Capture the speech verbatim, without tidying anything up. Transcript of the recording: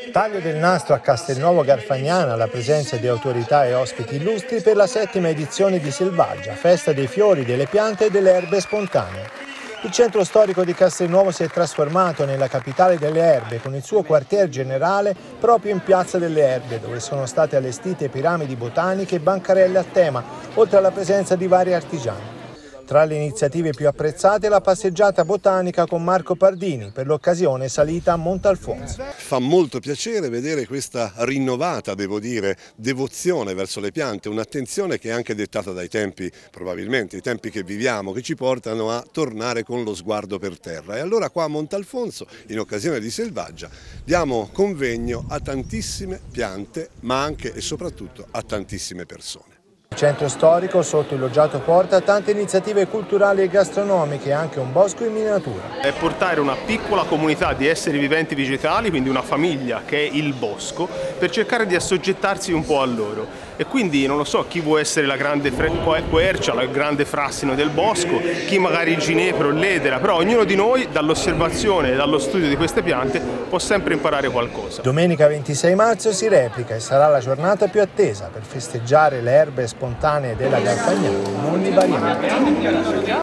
Taglio del nastro a Castelnuovo Garfagnana alla presenza di autorità e ospiti illustri per la settima edizione di Selvaggia, festa dei fiori, delle piante e delle erbe spontanee. Il centro storico di Castelnuovo si è trasformato nella capitale delle erbe con il suo quartier generale proprio in Piazza delle Erbe, dove sono state allestite piramidi botaniche e bancarelle a tema, oltre alla presenza di vari artigiani. Tra le iniziative più apprezzate la passeggiata botanica con Marco Pardini, per l'occasione salita a Montalfonso. Fa molto piacere vedere questa rinnovata, devo dire, devozione verso le piante, un'attenzione che è anche dettata dai tempi, probabilmente, i tempi che viviamo, che ci portano a tornare con lo sguardo per terra. E allora qua a Montalfonso, in occasione di Selvaggia, diamo convegno a tantissime piante, ma anche e soprattutto a tantissime persone. Il centro storico, sotto il loggiato Porta, ha tante iniziative culturali e gastronomiche e anche un bosco in miniatura. È portare una piccola comunità di esseri viventi vegetali, quindi una famiglia che è il bosco, per cercare di assoggettarsi un po' a loro. E quindi non lo so, chi vuole essere la grande quercia, la grande frassino del bosco, chi magari il ginepro, l'edera, però ognuno di noi dall'osservazione e dallo studio di queste piante può sempre imparare qualcosa. Domenica ventisei marzo si replica e sarà la giornata più attesa per festeggiare le erbe spontanee della Garfagnana in ogni variante.